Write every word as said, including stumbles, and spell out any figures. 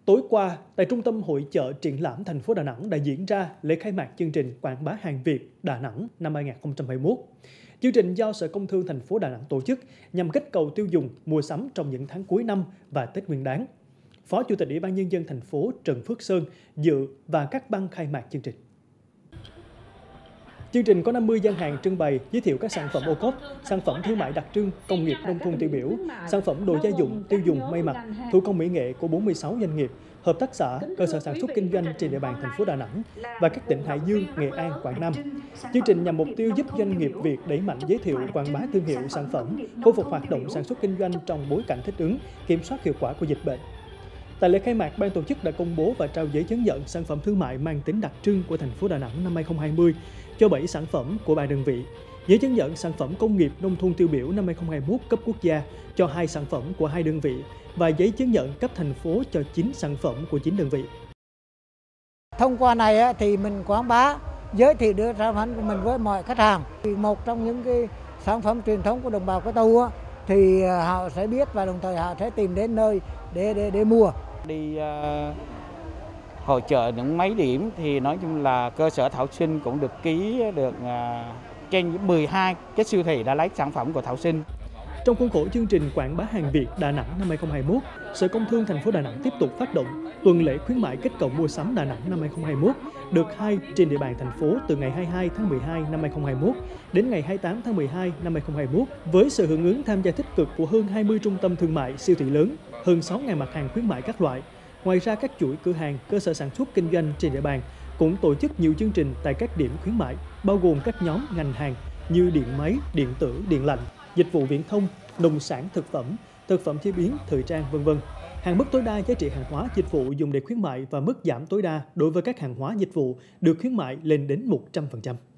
Tối qua, tại Trung tâm Hội chợ triển lãm thành phố Đà Nẵng đã diễn ra lễ khai mạc chương trình Quảng bá hàng Việt Đà Nẵng năm hai nghìn không trăm hai mươi mốt. Chương trình do Sở Công Thương thành phố Đà Nẵng tổ chức nhằm kích cầu tiêu dùng mua sắm trong những tháng cuối năm và Tết Nguyên đán. Phó Chủ tịch Ủy ban Nhân dân thành phố Trần Phước Sơn dự và các băng khai mạc chương trình. Chương trình có năm mươi gian hàng trưng bày giới thiệu các sản phẩm ô cốp, sản phẩm thương mại đặc trưng, công nghiệp nông thôn tiêu biểu, sản phẩm đồ gia dụng, tiêu dùng may mặc, thủ công mỹ nghệ của bốn mươi sáu doanh nghiệp, hợp tác xã, cơ sở sản xuất kinh doanh trên địa bàn thành phố Đà Nẵng và các tỉnh Hải Dương, Nghệ An, Quảng Nam. Chương trình nhằm mục tiêu giúp doanh nghiệp Việt đẩy mạnh giới thiệu, quảng bá thương hiệu sản phẩm, khôi phục hoạt động sản xuất kinh doanh trong bối cảnh thích ứng, kiểm soát hiệu quả của dịch bệnh. Tại lễ khai mạc, ban tổ chức đã công bố và trao giấy chứng nhận sản phẩm thương mại mang tính đặc trưng của thành phố Đà Nẵng năm hai nghìn không trăm hai mươi cho bảy sản phẩm của ba đơn vị, giấy chứng nhận sản phẩm công nghiệp nông thôn tiêu biểu năm hai nghìn không trăm hai mươi mốt cấp quốc gia cho hai sản phẩm của hai đơn vị và giấy chứng nhận cấp thành phố cho chín sản phẩm của chín đơn vị. Thông qua này thì mình quảng bá, giới thiệu đưa sản phẩm của mình với mọi khách hàng. Một trong những cái sản phẩm truyền thống của đồng bào Cơ Tu thì họ sẽ biết và đồng thời họ sẽ tìm đến nơi để để để mua. Đi uh, hội chợ những mấy điểm thì nói chung là cơ sở Thảo Sinh cũng được ký được uh, trên mười hai cái siêu thị đã lấy sản phẩm của Thảo Sinh. Trong khuôn khổ chương trình Quảng bá hàng Việt Đà Nẵng năm hai nghìn không trăm hai mươi mốt, Sở Công Thương thành phố Đà Nẵng tiếp tục phát động tuần lễ khuyến mại kích cầu mua sắm Đà Nẵng năm hai nghìn không trăm hai mươi mốt đợt hai trên địa bàn thành phố từ ngày hai mươi hai tháng mười hai năm hai nghìn không trăm hai mươi mốt đến ngày hai mươi tám tháng mười hai năm hai nghìn không trăm hai mươi mốt với sự hưởng ứng tham gia tích cực của hơn hai mươi trung tâm thương mại, siêu thị lớn, hơn sáu nghìn mặt hàng khuyến mại các loại. Ngoài ra, các chuỗi cửa hàng, cơ sở sản xuất kinh doanh trên địa bàn cũng tổ chức nhiều chương trình tại các điểm khuyến mại, bao gồm các nhóm ngành hàng như điện máy, điện tử, điện lạnh, dịch vụ viễn thông, nông sản thực phẩm, thực phẩm chế biến, thời trang, vân vân. Hạn mức tối đa giá trị hàng hóa dịch vụ dùng để khuyến mại và mức giảm tối đa đối với các hàng hóa dịch vụ được khuyến mại lên đến một trăm phần trăm.